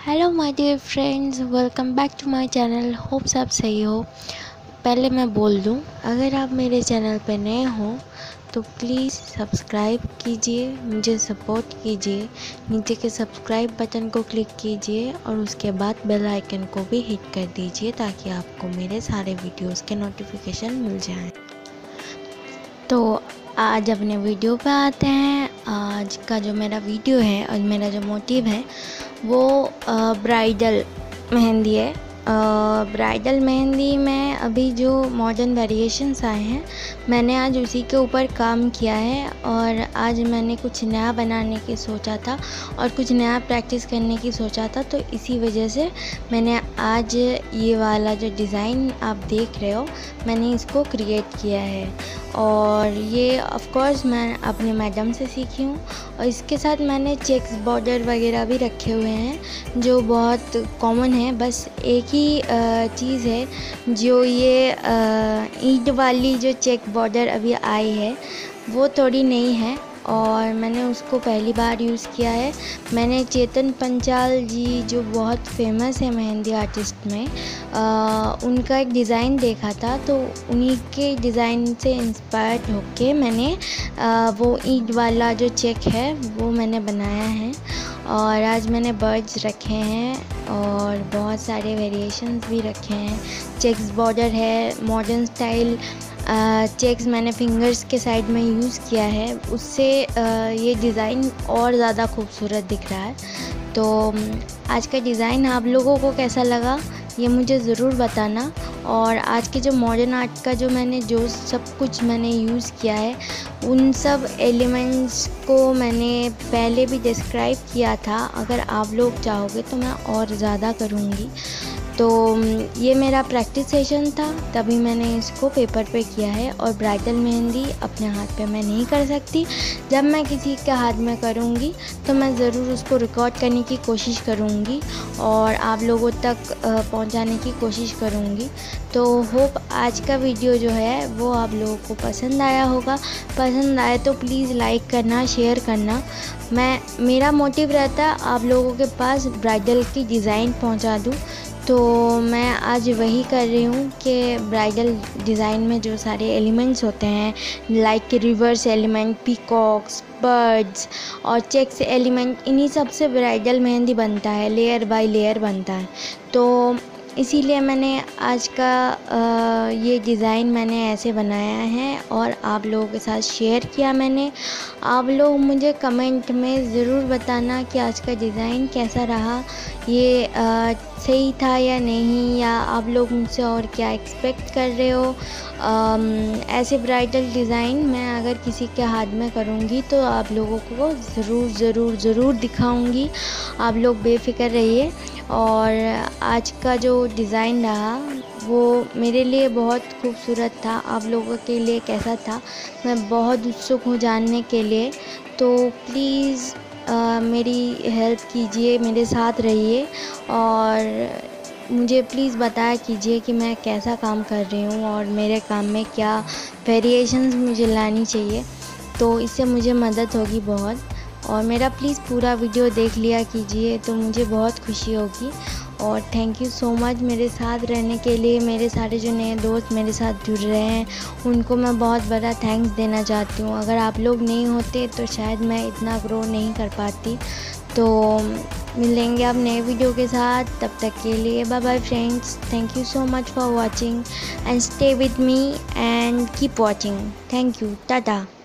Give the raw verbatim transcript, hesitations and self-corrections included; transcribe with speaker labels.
Speaker 1: Hello my dear friends, welcome back to my channel. Hope सब सही हो। पहले मैं बोल दूं, अगर आप मेरे चैनल पे नए हो तो प्लीज़ सब्सक्राइब कीजिए, मुझे सपोर्ट कीजिए। नीचे के सब्सक्राइब बटन को क्लिक कीजिए और उसके बाद बेल आइकन को भी हिट कर दीजिए ताकि आपको मेरे सारे वीडियोस के नोटिफिकेशन मिल जाएं। तो आज अपने वीडियो पे आते हैं। आज का जो मेरा वीडियो है और मेरा जो मोटिव है वो ब्राइडल मेहंदी है। ब्राइडल मेहंदी में अभी जो मॉडर्न वेरिएशंस आए हैं, मैंने आज उसी के ऊपर काम किया है। और आज मैंने कुछ नया बनाने की सोचा था और कुछ नया प्रैक्टिस करने की सोचा था, तो इसी वजह से मैंने आज ये वाला जो डिज़ाइन आप देख रहे हो, मैंने इसको क्रिएट किया है। और ये ऑफ कोर्स मैं अपने मैडम से सीखी हूँ। और इसके साथ मैंने चेक्स बॉर्डर वगैरह भी रखे हुए हैं जो बहुत कॉमन है। बस एक ही चीज़ है जो ये ईंट वाली जो चेक बॉर्डर अभी आई है वो थोड़ी नई है और मैंने उसको पहली बार यूज़ किया है। मैंने चेतन पंचाल जी जो बहुत फेमस है मेहंदी आर्टिस्ट में, आ, उनका एक डिज़ाइन देखा था, तो उन्हीं के डिज़ाइन से इंस्पायर्ड होके मैंने आ, वो ईंट वाला जो चेक है वो मैंने बनाया है। और आज मैंने बर्ड्स रखे हैं और बहुत सारे वेरिएशंस भी रखे हैं। चेक्स बॉर्डर है, मॉडर्न स्टाइल चेक्स मैंने फिंगर्स के साइड में यूज़ किया है, उससे ये डिज़ाइन और ज़्यादा खूबसूरत दिख रहा है। तो आज का डिज़ाइन आप लोगों को कैसा लगा ये मुझे ज़रूर बताना। और आज के जो मॉडर्न आर्ट का जो मैंने जो सब कुछ मैंने यूज़ किया है, उन सब एलिमेंट्स को मैंने पहले भी डिस्क्राइब किया था। अगर आप लोग चाहोगे तो मैं और ज़्यादा करूँगी। तो ये मेरा प्रैक्टिस सेशन था, तभी मैंने इसको पेपर पे किया है। और ब्राइडल मेहंदी अपने हाथ पे मैं नहीं कर सकती। जब मैं किसी के हाथ में करूँगी तो मैं ज़रूर उसको रिकॉर्ड करने की कोशिश करूँगी और आप लोगों तक पहुँचाने की कोशिश करूँगी। तो होप आज का वीडियो जो है वो आप लोगों को पसंद आया होगा। पसंद आए तो प्लीज़ लाइक करना, शेयर करना। मैं मेरा मोटिव रहता है आप लोगों के पास ब्राइडल की डिज़ाइन पहुँचा दूँ, तो मैं आज वही कर रही हूँ कि ब्राइडल डिज़ाइन में जो सारे एलिमेंट्स होते हैं, like rivers element, peacocks, birds और चेक्स एलिमेंट, इन्हीं सब से ब्राइडल मेहंदी बनता है, लेयर बाय लेयर बनता है। तो इसीलिए मैंने आज का आ, ये डिज़ाइन मैंने ऐसे बनाया है और आप लोगों के साथ शेयर किया मैंने। आप लोग मुझे कमेंट में ज़रूर बताना कि आज का डिज़ाइन कैसा रहा, ये आ, सही था या नहीं, या आप लोग मुझसे और क्या एक्सपेक्ट कर रहे हो। आ, ऐसे ब्राइडल डिज़ाइन मैं अगर किसी के हाथ में करूँगी तो आप लोगों को ज़रूर ज़रूर ज़रूर दिखाऊँगी। आप लोग बेफिक्र रहिए। और आज का जो डिज़ाइन रहा वो मेरे लिए बहुत खूबसूरत था। आप लोगों के लिए कैसा था मैं बहुत उत्सुक हूँ जानने के लिए। तो प्लीज़ मेरी हेल्प कीजिए, मेरे साथ रहिए और मुझे प्लीज़ बताया कीजिए कि मैं कैसा काम कर रही हूँ और मेरे काम में क्या वेरिएशंस मुझे लानी चाहिए। तो इससे मुझे मदद होगी बहुत। और मेरा प्लीज़ पूरा वीडियो देख लिया कीजिए तो मुझे बहुत खुशी होगी। और थैंक यू सो मच मेरे साथ रहने के लिए। मेरे सारे जो नए दोस्त मेरे साथ जुड़ रहे हैं उनको मैं बहुत बड़ा थैंक्स देना चाहती हूँ। अगर आप लोग नहीं होते तो शायद मैं इतना ग्रो नहीं कर पाती। तो मिलेंगे अब नए वीडियो के साथ, तब तक के लिए bye bye friends. Thank you so much for watching and stay with me and keep watching. Thank you, Tata.